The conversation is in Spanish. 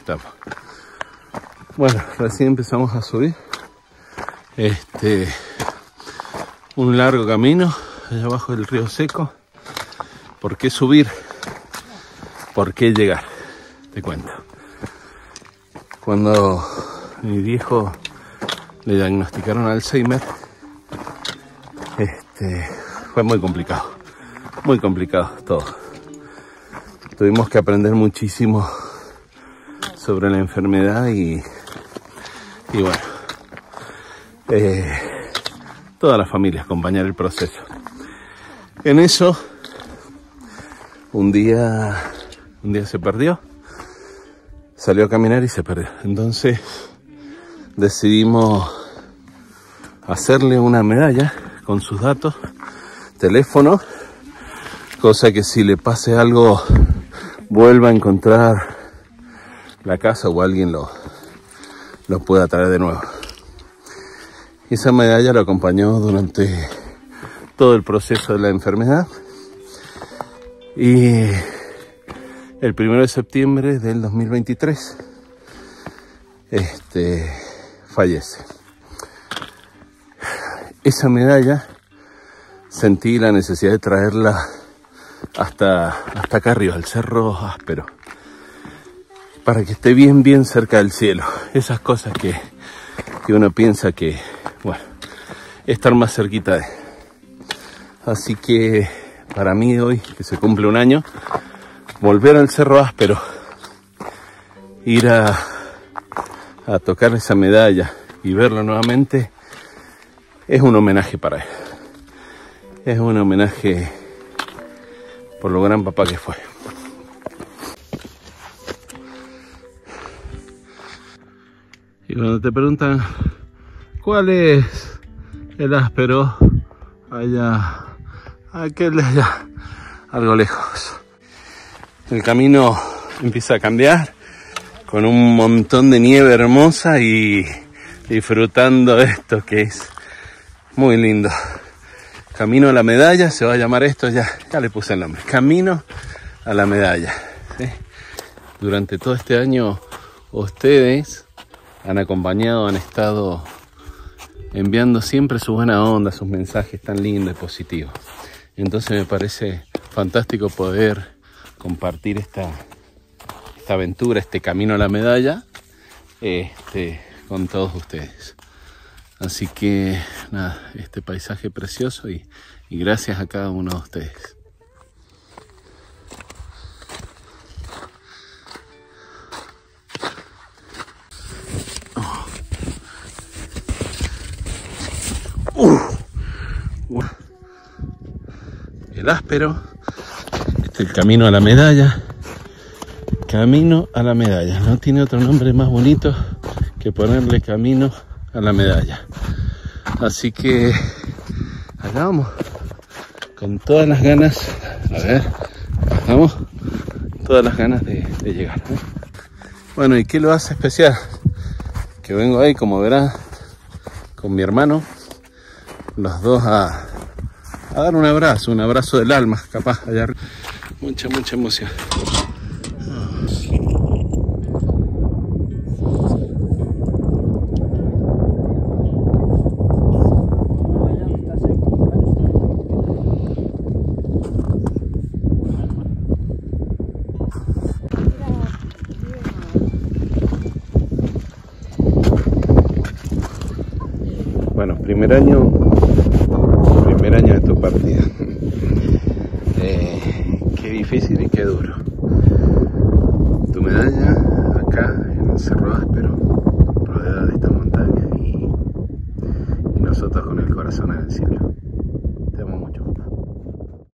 estamos. Bueno, recién empezamos a subir. Un largo camino allá abajo del río seco. ¿Por qué subir? ¿Por qué llegar? Te cuento. Cuando mi viejo le diagnosticaron Alzheimer, fue muy complicado todo. Tuvimos que aprender muchísimo sobre la enfermedad y bueno, toda la familia acompañar el proceso. En eso, un día se perdió, salió a caminar y se perdió. Entonces decidimos hacerle una medalla con sus datos, teléfono, cosa que si le pase algo vuelva a encontrar la casa o alguien lo pueda traer de nuevo. Y esa medalla lo acompañó durante todo el proceso de la enfermedad y el 1 de septiembre del 2023 fallece. Esa medalla sentí la necesidad de traerla hasta acá arriba, al Cerro Áspero, para que esté bien cerca del cielo. Esas cosas que uno piensa que, bueno, estar más cerquita de. Así que para mí hoy, que se cumple un año, volver al Cerro Áspero, ir a tocar esa medalla y verlo nuevamente, es un homenaje para él. Es un homenaje por lo gran papá que fue. Y cuando te preguntan cuál es el áspero, allá, aquel de allá, algo lejos. El camino empieza a cambiar con un montón de nieve hermosa y disfrutando de esto que es muy lindo. Camino a la medalla, se va a llamar esto, ya le puse el nombre. Camino a la medalla. ¿Sí? Durante todo este año ustedes han acompañado, han estado enviando siempre su buena onda, sus mensajes tan lindos y positivos. Entonces me parece fantástico poder compartir esta aventura, este camino a la medalla, con todos ustedes. Así que nada, este paisaje precioso y gracias a cada uno de ustedes. El áspero, el camino a la medalla. Camino a la medalla, no tiene otro nombre más bonito que ponerle camino a la medalla. Así que allá vamos, con todas las ganas, a ver, vamos, todas las ganas de llegar, ¿eh? Bueno, ¿y qué lo hace especial? Que vengo ahí, como verán, con mi hermano, los dos a dar un abrazo del alma, capaz, allá arriba. Mucha emoción. Bueno, primer año de tu partida. Qué difícil y qué duro. Tu medalla acá en el Cerro Áspero, rodeada de esta montaña y nosotros con el corazón en el cielo.